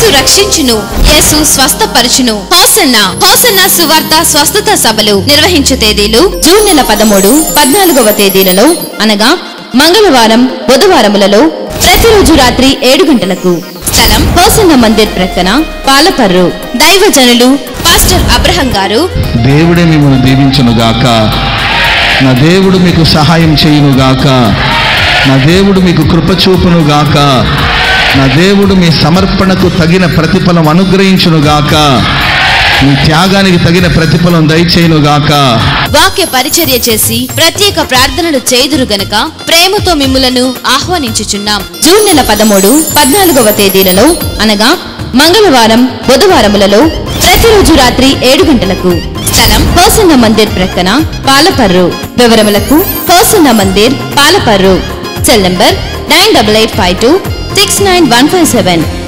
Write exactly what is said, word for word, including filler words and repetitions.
యేసు రక్షించును, యేసు స్వస్థపరచును. Hosanna hosanna సువార్త స్వస్థత సభలు నిర్వహించు తేదీలు జూన్ నెల పదమూడు పద్నాలుగవ తేదీలలో అనగా మంగళవారం బుధవారములలో ప్రతిరోజు రాత్రి ఏడు గంటలకు. స్థలం హోసన్న మందిర్ ప్రక్కన పాలపర్రు. దైవజనులు పాస్టర్ అబ్రహం గారు. దేవుడే మిమ్మల్ని దీవించునుగాక. నా దేవుడు మీకు సహాయం చేయునుగాక. నా దేవుడు మీకు కృప చూపునుగాక. నా దేవుడు మీ సమర్పణకు తగిన ప్రతిఫలం అనుగ్రహించునుగాక. మీ త్యాగానికి తగిన ప్రతిఫలం దయచేయునుగాక. వాక్య పరిచర్య చేసి ప్రత్యేక ప్రార్థనలు చేదురు గనక ప్రేమతో మిమ్ములను ఆహ్వానించుచున్నాం. జూన్ నెల పదమూడు పద్నాలుగవ తేదీలలో అనగా మంగళవారం బుధవారములలో ప్రతిరోజు రాత్రి ఏడు గంటలకు. స్థలం హోసన్న మందిర్ ప్రక్కన పాలపర్రు. వివరములకు Hosanna Mandir Palaparru. Cell number nine double eight five two six nine one five seven.